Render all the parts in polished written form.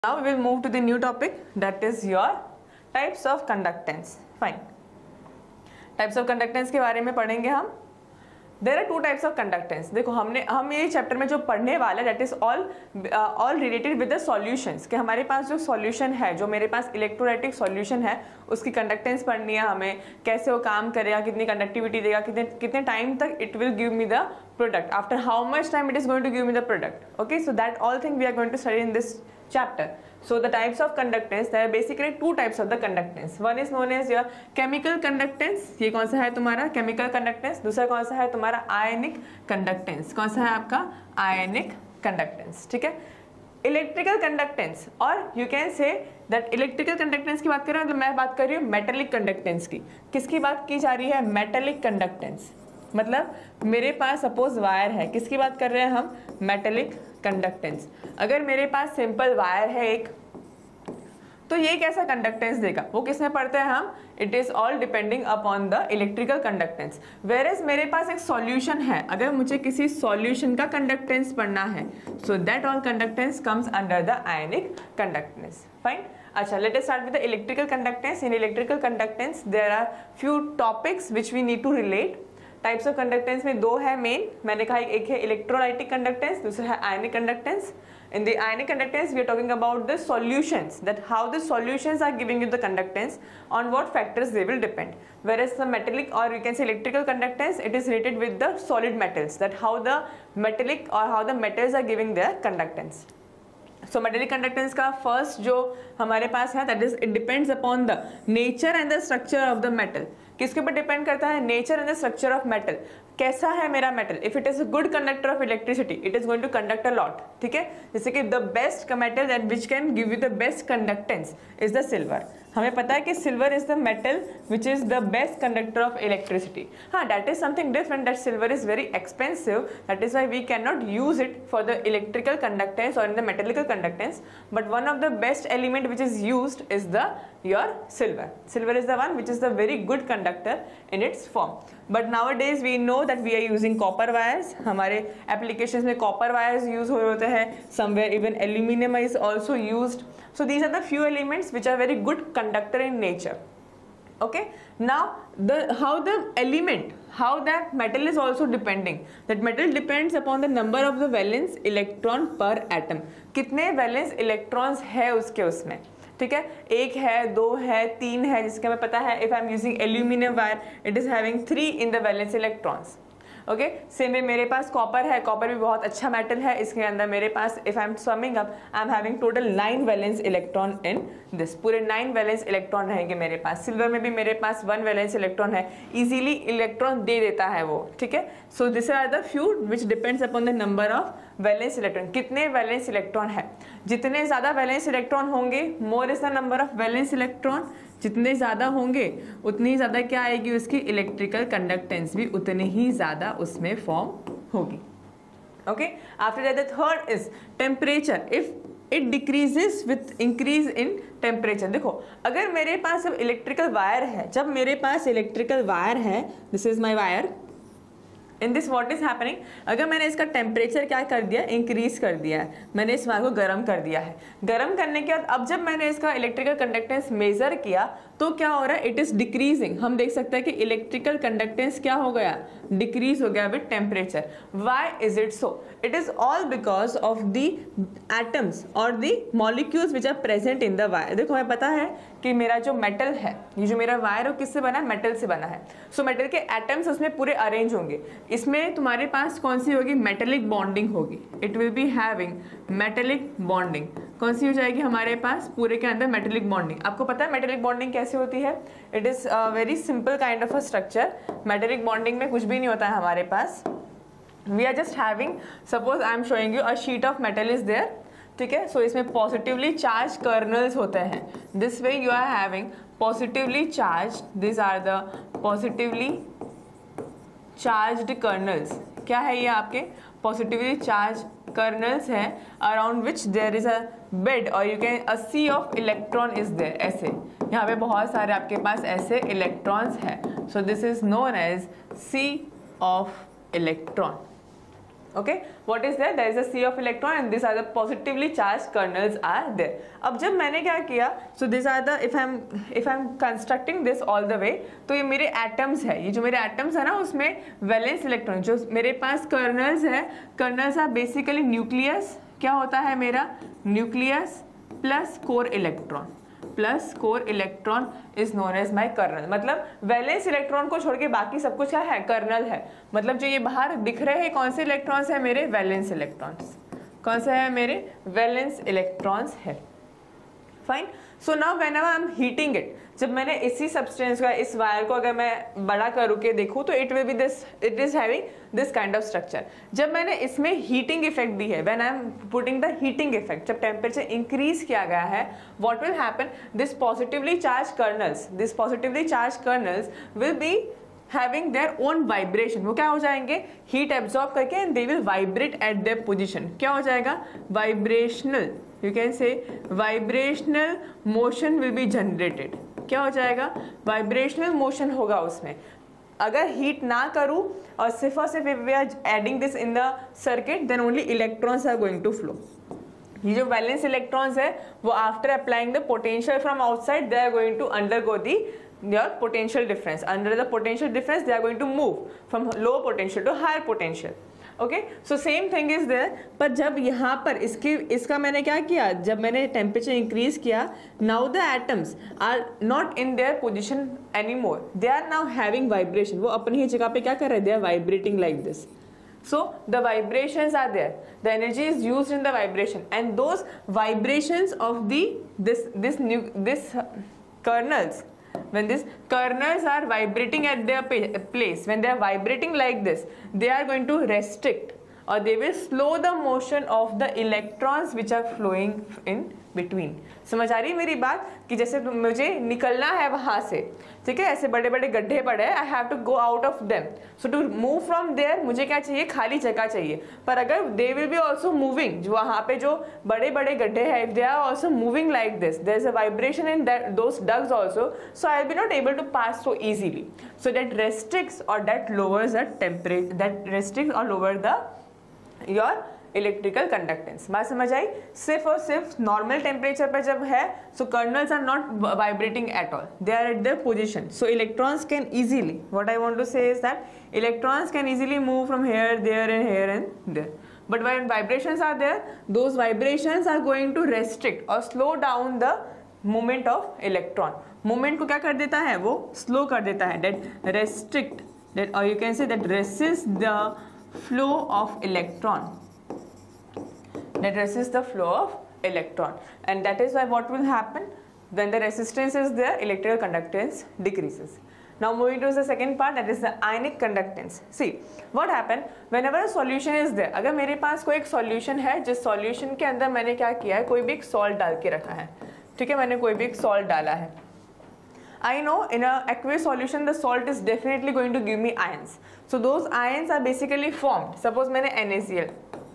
Now we will move to the new topic, that is your types of conductance. Fine. Types of conductance के बारे में पढ़ेंगे हम. There are two types of conductance. देखो हम ये चैप्टर में जो पढ़ने वाले that is all related with the solutions. कि हमारे पास जो solution है, जो मेरे पास इलेक्ट्रोलाइटिक solution है, उसकी conductance पढ़नी है हमें, कैसे वो काम करेगा, कितनी conductivity देगा, कितने time तक it will give me the product, after how much time it is going to give me the product. Okay, so that all thing we are going to study in this chapter. So the types of conductance, there are basically two types of the conductance. One is known as your chemical conductance. ये कौन सा है तुम्हारा chemical conductance. दूसरा कौन सा है तुम्हारा ionic conductance. कौन सा है आपका ionic conductance. ठीक है. Electrical conductance और you can say that electrical conductance की बात कर रहे हैं तो मैं बात कर रही हूँ metallic conductance की. किसकी बात की जा रही है? metallic conductance. मतलब मेरे पास सपोज वायर है, किसकी बात कर रहे हैं हम? Metallic conductance. अगर मेरे पास सिंपल वायर है एक, तो ये कैसा कंडक्टेंस देगा, वो किस में पढ़ते हैं हम? It is all depending upon the electrical conductance. Whereas मेरे पास एक सॉल्यूशन है, अगर मुझे किसी सॉल्यूशन का कंडक्टेंस पढ़ना है, so that all conductance comes under the ionic conductance. Fine. अच्छा, let us start with the electrical conductance. In electrical conductance there are few topics which we need to relate. Types of conductance में दो है main. मैंने कहा एक है electrolytic conductance, दूसरा है ionic conductance. In the ionic conductance, we are talking about the solutions, that how the solutions are giving you the conductance, on what factors they will depend. Whereas the metallic or you can say electrical conductance, it is related with the solid metals, that how the metallic or how the metals are giving their conductance. So metallic conductance का first जो हमारे पास है, that is it depends upon the nature and the structure of the metal. किसके ऊपर depend करता है? Nature and the structure of metal. कैसा है मेरा metal? If it is a good conductor of electricity, it is going to conduct a lot. ठीक है. जैसे कि the best metal that which can give you the best conductance is the silver. हमें पता है कि silver is the metal which is the best conductor of electricity. हाँ, that is something different, that silver is very expensive, that is why we can not use it for the electrical conductance और in the metallical conductance. But one of the best element which is used is the your silver. Silver is the one which is the very good conductor in its form. But nowadays we know that we are using copper wires. हमारे applications में copper wires use हो होते हैं. Somewhere even aluminum is also used. So these are the few elements which are very good conductor in nature. Okay. Now how that metal is also depending. That metal depends upon the number of the valence electron per atom. कितने valence electrons है उसके उसमें. ठीक है. एक है, दो है, तीन है, जिसका हमें पता है. If I am using aluminium wire, it is having 3 in the valence electrons. Okay. Same way मेरे पास कॉपर है. कॉपर भी बहुत अच्छा मेटल है. इसके अंदर मेरे पास if I am summing up, I am having total 9 valence electron in this. पूरे 9 वैलेंस इलेक्ट्रॉन रहेंगे मेरे पास. सिल्वर में भी मेरे पास 1 वैलेंस इलेक्ट्रॉन है. इजीली इलेक्ट्रॉन दे देता है वो. ठीक है. So this are the few which depends upon the number of valence electron. कितने वैलेंस इलेक्ट्रॉन है? जितने ज्यादा वैलेंस इलेक्ट्रॉन होंगे, more is the number of valence electron. जितने ज़्यादा होंगे उतनी ज़्यादा क्या आएगी? उसकी इलेक्ट्रिकल कंडक्टेंस भी उतनी ही ज़्यादा उसमें फॉर्म होगी. Okay. After that the third is temperature. If it decreases with increase in temperature. देखो, अगर मेरे पास अब इलेक्ट्रिकल वायर है, जब मेरे पास इलेक्ट्रिकल वायर है, this is my wire. In this what is happening, अगर मैंने इसका टेम्परेचर क्या कर दिया? इंक्रीज कर दिया है. मैंने इस वायर को गर्म कर दिया है. गर्म करने के बाद अब जब मैंने इसका इलेक्ट्रिकल कंडक्टेंस मेजर किया तो क्या हो रहा है? It is decreasing. हम देख सकते हैं कि इलेक्ट्रिकल कंडक्टेंस क्या हो गया? डिक्रीज हो गया with temperature. Why is it so? It is all because of the atoms और the molecules which are present in the wire. देखो, हमें पता है कि मेरा जो मेटल है, ये जो मेरा वायर है, किससे बना है? मेटल से बना है. सो मेटल के एटम्स उसमें पूरे अरेंज होंगे. इसमें तुम्हारे पास कौन सी होगी? मेटेलिक बॉन्डिंग होगी. It will be having metallic bonding. कौन सी हो जाएगी हमारे पास? पूरे के अंदर मेटेलिक बॉन्डिंग. आपको पता है मेटेलिक बॉन्डिंग कैसे होती है? It is very simple kind of a structure. Metallic bonding में कुछ भी नहीं होता है हमारे पास. We are just having, suppose I am showing you a sheet of metal is there. ठीक है. सो इसमें पॉजिटिवली चार्ज कर्नल्स होते हैं. This way you are having positively charge. This are the positively charged kernels. क्या है ये? आपके positively charge kernels हैं around which there is a bed और you can a sea of electron is there. ऐसे यहाँ पे बहुत सारे आपके पास ऐसे इलेक्ट्रॉन्स हैं. So this is known as sea of electron. Okay, what is there? There is a sea of electron and these are the positively charged kernels are there. अब जब मैंने क्या किया, so these are the if I'm constructing this all the way, तो ये मेरे atoms है, ये जो मेरे atoms है ना उसमें वैलेंस इलेक्ट्रॉन, जो मेरे पास kernels है, kernels are basically nucleus, क्या होता है मेरा nucleus plus core electron, plus core electron is known as my kernel. मतलब वैलेंस इलेक्ट्रॉन को छोड़ के बाकी सब कुछ क्या है, कर्नल है। मतलब जो ये बाहर दिख रहे हैं कौन से इलेक्ट्रॉन्स है, मेरे वैलेंस इलेक्ट्रॉन्स। कौन सा है, मेरे वैलेंस इलेक्ट्रॉन्स है। Fine. So now when I am heating it, जब मैंने इसी सब्सटेंस का इस वायर को अगर मैं बड़ा करूँ के देखूँ तो it will be this, it is having this kind of structure. जब मैंने इसमें हीटिंग इफेक्ट दी है, when I am putting the heating effect, जब टेम्परेचर इंक्रीज किया गया है, what will happen, this positively charge kernels will be having their own vibration। वो क्या हो जाएंगे, हीट एब्जॉर्ब करके and they will vibrate at their position. क्या हो जाएगा, vibrational, you can say vibrational motion will be generated. क्या हो जाएगा, वाइब्रेशनल मोशन होगा उसमें। अगर हीट ना करूँ और सिर्फ we are adding this in the circuit, then only electrons are going to flow. ये जो वैलेंस इलेक्ट्रॉन्स है वो after applying the potential from outside, they are going to undergo the your potential difference. Under the potential difference they are going to move from low potential to higher potential. Okay, so same thing is there। पर जब यहाँ पर इसका मैंने क्या किया, जब मैंने टेम्परेचर इंक्रीज किया, now the atoms are not in their position anymore, they are now having vibration। वो अपनी ही जगह पे क्या कर रहे हैं, they are vibrating like this। So the vibrations are there, the energy is used in the vibration, and those vibrations of this kernels, when these kernels are vibrating at their place, when they are vibrating like this, they are going to restrict or they will slow the motion of the electrons which are flowing in between। समझ आ रही है मेरी बात, कि जैसे मुझे निकलना है वहां से, ठीक है, ऐसे बड़े बड़े गड्ढे पड़े हैं, I have to go out of them, so to move from there मुझे क्या चाहिए, खाली जगह चाहिए। पर अगर they will be also moving, जो वहां पे जो बड़े बड़े गड्ढे हैं, if they are also moving like this, there is a vibration in those dugs also, so I will be not able to pass so easily, so that restricts और that lowers the temperature, that restricts और lower the your electrical conductance. बात समझ आई। सिर्फ और सिर्फ normal temperature पर जब है, so kernels are not vibrating at all, they are at their position, so electrons can easily, what I want to say is that electrons can easily move from here there and there. But when vibrations are there, those vibrations are going to restrict और slow down the movement of electron. Movement को क्या कर देता है, वो slow कर देता है, दैट रेस्ट्रिक्ट दैट, और you can say that resist the flow of electron, that resists the flow of electron, and that is why what will happen, when the resistance is there, electrical conductance decreases. Now moving to the second part, that is the ionic conductance। See what happen whenever a solution is there, अगर मेरे पास कोई एक solution है, जिस solution के अंदर मैंने क्या किया है, कोई भी एक salt डाल के रखा है, ठीक है, मैंने कोई भी एक salt डाला है, I know in a aqueous solution the salt is definitely going to give me ions, so those ions are basically formed। Suppose मैंने NaCl,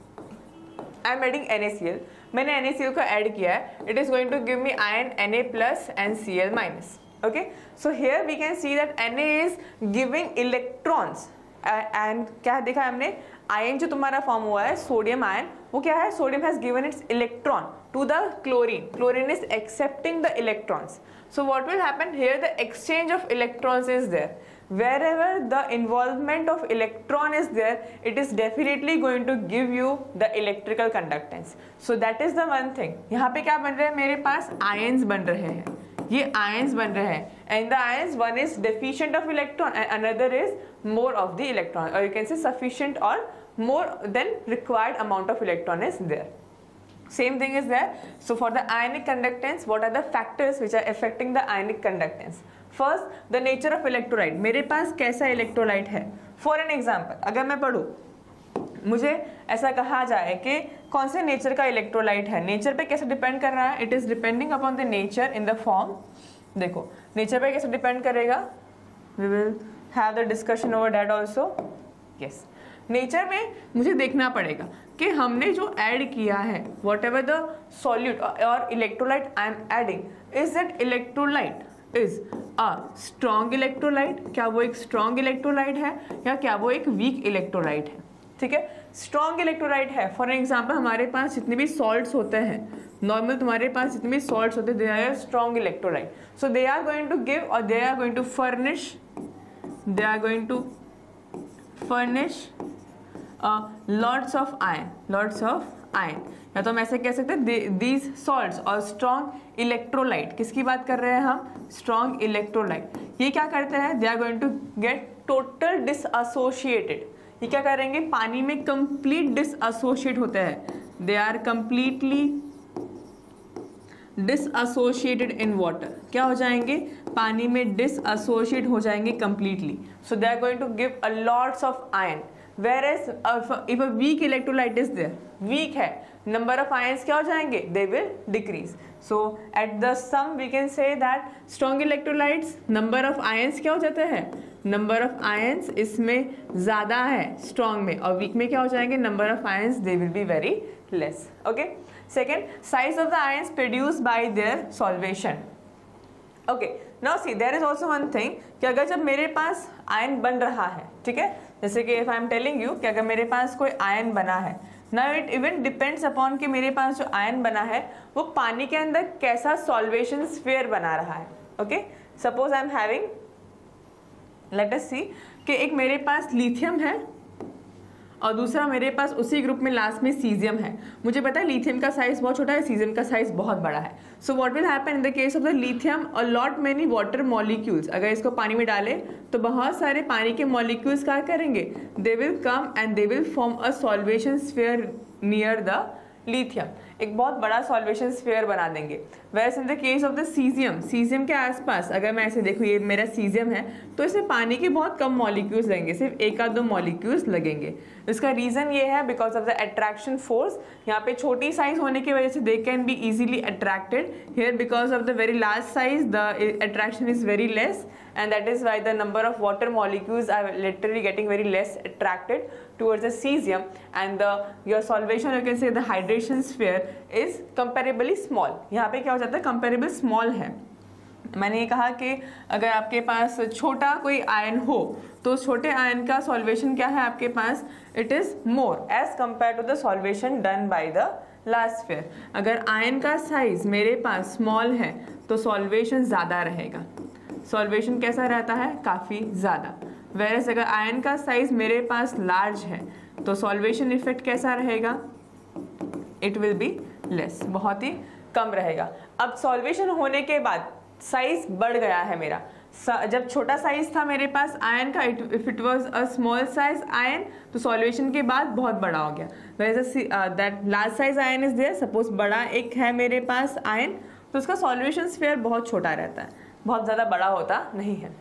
I am adding NaCl, मैंने NaCl को ऐड किया है, it is going to give me ion Na plus and Cl minus। Okay, so here we can see that Na is giving electrons and क्या देखा है हमने, ion जो तुम्हारा फॉर्म हुआ है सोडियम आयन, वो क्या है, sodium has given its electron to the chlorine, chlorine is accepting the electrons. So what will happen here, the exchange of electrons is there, wherever the involvement of electron is there, it is definitely going to give you the electrical conductance। So that is the one thing। यहाँ पे क्या बन रहे हैं, मेरे पास ions बन रहे हैं, ये ions बन रहे हैं, and the ions, one is deficient of electron and another is more of the electron, or you can say sufficient or more than required amount of electron is there। Same thing is there। So for the ionic conductance, what are the factors which are affecting the ionic conductance? First, the nature of electrolyte। मेरे पास कैसा electrolyte है। For an example, अगर मैं पढ़ूँ, मुझे ऐसा कहा जाए कि कौन से नेचर का इलेक्ट्रोलाइट है, नेचर पे कैसे डिपेंड कर रहा है, it is depending upon the nature in the form. देखो नेचर पे कैसे डिपेंड करेगा, we will have the discussion over that also. Yes, nature में मुझे देखना पड़ेगा कि हमने जो ऐड किया है, वॉट एवर द सॉल्यूट और electrolyte I am adding, is that electrolyte is a strong electrolyte, क्या वो एक स्ट्रॉन्ग इलेक्ट्रोलाइट है या क्या वो एक वीक इलेक्ट्रोलाइट है। ठीक है। स्ट्रॉन्ग इलेक्ट्रोलाइट है, फॉर एग्जाम्पल हमारे पास जितने भी सॉल्ट्स होते हैं, नॉर्मल तुम्हारे पास जितने भी सॉल्ट्स होते हैं, they are strong electrolyte, so they are going to give और they are going to furnish lots of ion, या तो हम ऐसे कह सकते हैं दीज सॉल्ट्स और स्ट्रॉन्ग इलेक्ट्रोलाइट, किसकी बात कर रहे हैं हम, स्ट्रॉन्ग इलेक्ट्रोलाइट। ये क्या करते हैं, they are going to get total dissociated, ये क्या करेंगे, पानी में कंप्लीट डिसएसोशिएट होते हैं, they are completely dissociated in water, क्या हो जाएंगे, पानी में डिसएसोशिएट हो जाएंगे completely, so they are going to give a lots of ion. Whereas if a weak electrolyte is there, weak है, number of ions क्या हो जाएंगे, they will decrease. So at the sum we can say that strong electrolytes number of ions क्या हो जाते हैं, number of ions इसमें ज़्यादा है strong में, और weak में क्या हो जाएंगे, number of ions they will be very less. Okay. Second, size of the ions produced by their solvation. Okay. Now see there is also one thing कि अगर जब मेरे पास आयन बन रहा है, ठीक है, जैसे कि if I am telling you कि अगर मेरे पास कोई आयन बना है, now it even depends upon कि मेरे पास जो आयन बना है वो पानी के अंदर कैसा सॉल्वेशन स्फीयर बना रहा है। Okay, suppose I am having, let us see कि एक मेरे पास लिथियम है और दूसरा मेरे पास उसी ग्रुप में लास्ट में सीजियम है। मुझे पता है लिथियम का साइज बहुत छोटा है, सीजियम का साइज बहुत बड़ा है। So what will happen in the case of the lithium, a lot many water molecules, अगर इसको पानी में डालें तो बहुत सारे पानी के मॉलिक्यूल्स क्या करेंगे, they will come and they will form a solvation sphere near the lithium, एक बहुत बड़ा सॉल्वेशन स्फीयर बना देंगे। वैसे in the case of the caesium, caesium के आसपास अगर मैं ऐसे देखूँ, ये मेरा सीजियम है तो इसमें पानी के बहुत कम मॉलिक्यूल्स लगेंगे, सिर्फ एक आध दो मॉलिक्यूल्स लगेंगे। इसका रीज़न ये है because of the attraction force, यहाँ पे छोटी साइज होने की वजह से they can be easily attracted, here because of the very large size the attraction is very less, and that is why the number of water molecules are literally getting very less attracted towards the cesium, and your solvation, you can say the hydration sphere is comparably small. यहाँ पे क्या हो जाता है, comparable small है। मैंने ये कहा कि अगर आपके पास छोटा कोई आयन हो तो छोटे आयन का सॉल्वेशन क्या है आपके पास, it is more as compare to the solvation done by the large sphere. अगर आयन का साइज मेरे पास स्मॉल है तो सॉल्वेशन ज़्यादा रहेगा, सॉल्वेशन कैसा रहता है, काफ़ी ज़्यादा। वेरस अगर आयन का साइज मेरे पास लार्ज है तो सॉल्वेशन इफेक्ट कैसा रहेगा, इट विल बी लेस, बहुत ही कम रहेगा। अब सॉल्वेशन होने के बाद साइज बढ़ गया है मेरा, जब छोटा साइज था मेरे पास आयन का, if it was a small size ion तो सॉल्वेशन के बाद बहुत बड़ा हो गया। वैसे that large size ion is there, suppose बड़ा एक है मेरे पास आयन तो उसका सॉल्वेशन स्फीयर बहुत छोटा रहता है, बहुत ज़्यादा बड़ा होता नहीं है।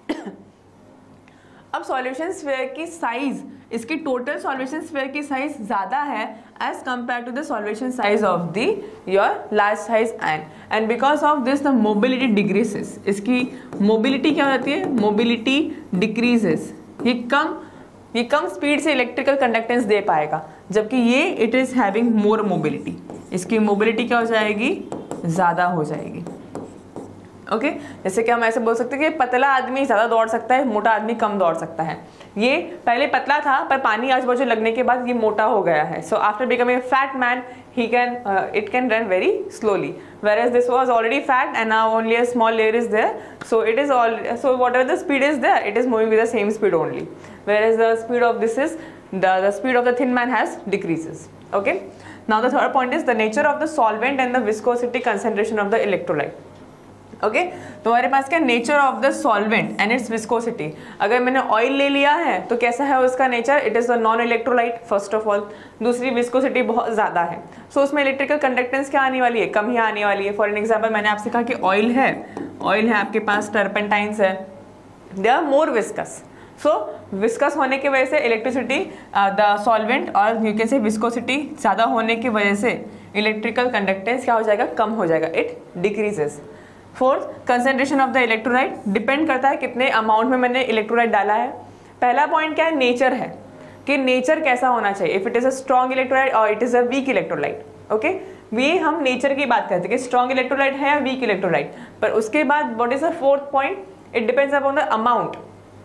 अब सॉल्यूशन स्फीयर की साइज, इसकी टोटल सॉल्यूशन स्फीयर की साइज ज़्यादा है as compare to the solution size of the your large size ion, and because of this the mobility decreases, इसकी मोबिलिटी क्या होती है, मोबिलिटी डिक्रीजेस, ये कम स्पीड से इलेक्ट्रिकल कंडक्टेंस दे पाएगा, जबकि ये it is having more mobility, इसकी मोबिलिटी क्या हो जाएगी, ज़्यादा हो जाएगी। ओके जैसे कि हम ऐसे बोल सकते हैं कि पतला आदमी ज़्यादा दौड़ सकता है, मोटा आदमी कम दौड़ सकता है। ये पहले पतला था पर पानी आजू बाजू लगने के बाद ये मोटा हो गया है, सो after becoming a fat man it can run very slowly, whereas this was already fat and now only a small layer is there, so whatever the speed is there, it is moving with the same speed only, whereas the speed of this is the speed of the thin man has decreases. Okay, now the third point is the nature of the solvent and the viscosity concentration of the electrolyte. Okay तो हमारे पास क्या, nature of the solvent and its viscosity. अगर मैंने oil ले लिया है तो कैसा है उसका nature, it is a non electrolyte first of all, दूसरी विस्कोसिटी बहुत ज़्यादा है, सो उसमें इलेक्ट्रिकल कंडक्टेंस क्या आने वाली है, कम ही आने वाली है। फॉर एन एग्जाम्पल मैंने आपसे कहा कि ऑयल है आपके पास, टर्पेंटाइंस है, they are more viscous, so viscous होने की वजह से इलेक्ट्रिसिटी द सॉल्वेंट और यू कैन से विस्कोसिटी ज़्यादा होने की वजह से इलेक्ट्रिकल कंडक्टेंस क्या हो जाएगा, कम हो जाएगा, it decreases. Fourth, concentration of the electrolyte, depend करता है कितने अमाउंट में मैंने इलेक्ट्रोलाइट डाला है। पहला पॉइंट क्या है, नेचर है कि नेचर कैसा होना चाहिए, if it is a strong electrolyte और it is a weak electrolyte. Okay ये हम नेचर की बात करते हैं कि स्ट्रॉन्ग इलेक्ट्रोलाइट है या वीक इलेक्ट्रोलाइट। पर उसके बाद what is the fourth point, it depends upon the amount,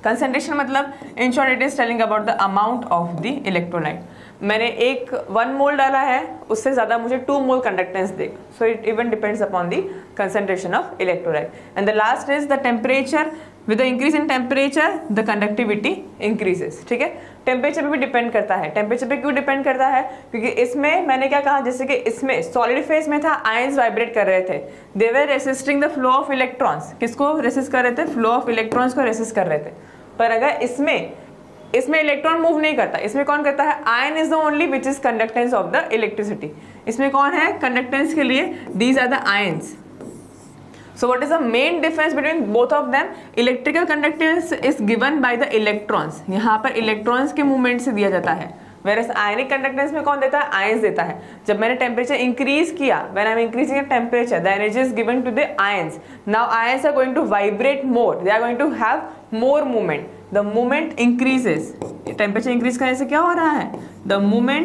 concentration मतलब in short it is telling about the amount of the electrolyte. मैंने 1 मोल डाला है, उससे ज्यादा मुझे 2 मोल कंडक्टेंस देगा. So it even depends upon the concentration of electrolyte. And the last is the temperature. With the increase in temperature the conductivity increases. ठीक है, temperature पे भी डिपेंड करता है. टेम्परेचर पे क्यों डिपेंड करता है? क्योंकि इसमें मैंने क्या कहा, जैसे कि इसमें सॉलिड फेज में था, आयंस वाइब्रेट कर रहे थे, they were resisting the flow of electrons. किसको रेसिस्ट कर रहे थे? फ्लो ऑफ इलेक्ट्रॉन्स को रेसिस्ट कर रहे थे. पर अगर इसमें इलेक्ट्रॉन मूव नहीं करता, इसमें कौन करता है? Ion is the only which is conductance of the electricity. इसमें कौन है कंडक्टेंस के लिए? These are the ions. So what is the main difference between both of them? Electrical conductance is given by the electrons. यहाँ पर electrons के movement से दिया जाता है. Whereas ionic conductance में कौन देता है? Ions देता है. जब मैंने temperature increase किया, when I am increasing the temperature, the energy is given to the ions. Now ions are going to vibrate more. They are going to have more movement. The movement increases. Temperature increase करने से क्या हो रहा है? The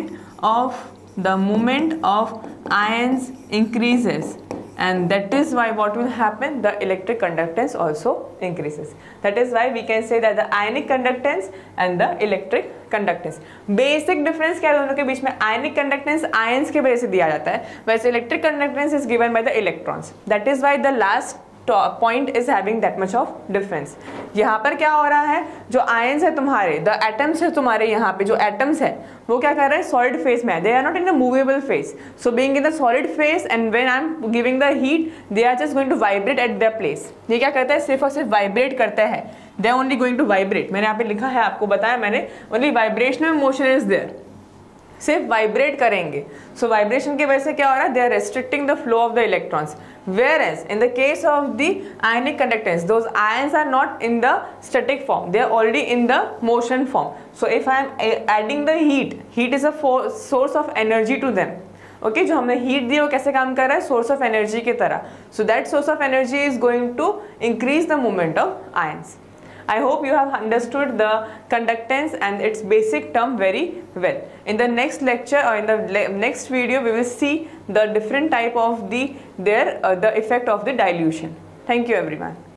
movement of ions increases. And that is why what will happen? The electric conductance also increases. That is why we can say that the ionic conductance and the electric conductance. Basic difference क्या है दोनों के बीच में? Ionic conductance ions के वजह से दिया जाता है, वैसे electric conductance is given by the electrons. That is why the last point is having that much of difference. यहाँ पर क्या हो रहा है? जो ions है तुम्हारे, the atoms है तुम्हारे, यहाँ पे जो atoms है वो क्या कर रहे हैं? सॉलिड फेज में है. They are not in a movable phase. So being in the solid phase and when I am giving the heat, they are just going to vibrate at their place. ये क्या करता है? सिर्फ और सिर्फ vibrate करता है. They are only going to vibrate. मैंने यहाँ पे लिखा है, आपको बताया मैंने, only vibrational motion is there. सिर्फ वाइब्रेट करेंगे. सो वाइब्रेशन की वजह से क्या हो रहा है? They are restricting the flow of the electrons. Whereas in the case of the ionic conductance, those ions are not in the static form, they are already in the motion form. So if I am adding the heat is a source of energy to them. Okay, जो हमने heat दी वो कैसे काम कर रहा है? Source of energy की तरह. So that source of energy is going to increase the movement of ions. I hope you have understood the conductance and its basic term very well. In the next lecture or in the next video, we will see the different type of the effect of the dilution. Thank you everyone.